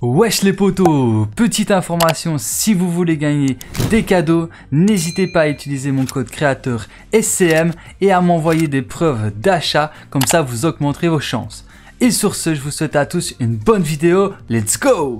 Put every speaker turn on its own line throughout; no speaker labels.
Wesh les potos, petite information, si vous voulez gagner des cadeaux, n'hésitez pas à utiliser mon code créateur SCM et à m'envoyer des preuves d'achat, comme ça vous augmenterez vos chances. Et sur ce, je vous souhaite à tous une bonne vidéo, let's go!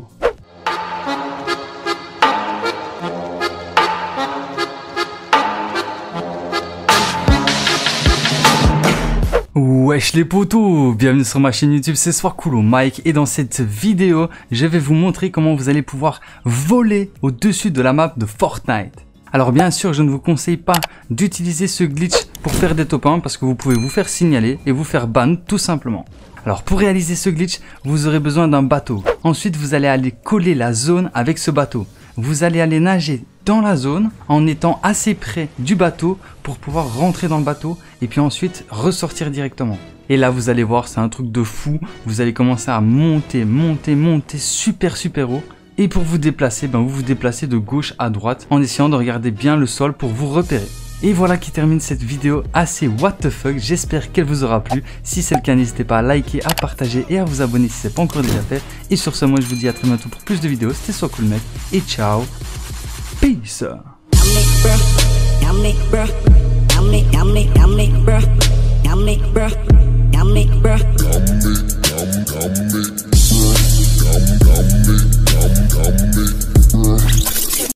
Wesh les potos, bienvenue sur ma chaîne YouTube, c'est Soircoolo Mike et dans cette vidéo, je vais vous montrer comment vous allez pouvoir voler au-dessus de la map de Fortnite. Alors bien sûr, je ne vous conseille pas d'utiliser ce glitch pour faire des top 1 parce que vous pouvez vous faire signaler et vous faire ban tout simplement. Alors pour réaliser ce glitch, vous aurez besoin d'un bateau. Ensuite, vous allez aller coller la zone avec ce bateau. Vous allez aller nager dans la zone en étant assez près du bateau pour pouvoir rentrer dans le bateau et puis ensuite ressortir directement. Et là vous allez voir, c'est un truc de fou, vous allez commencer à monter super haut. Et pour vous déplacer, vous vous déplacez de gauche à droite en essayant de regarder bien le sol pour vous repérer. Et voilà qui termine cette vidéo assez what the fuck, j'espère qu'elle vous aura plu. Si c'est le cas, n'hésitez pas à liker, à partager et à vous abonner si ce n'est pas encore déjà fait. Et sur ce, moi je vous dis à très bientôt pour plus de vidéos, c'était Soircoolo Mike et ciao, peace. Bruh.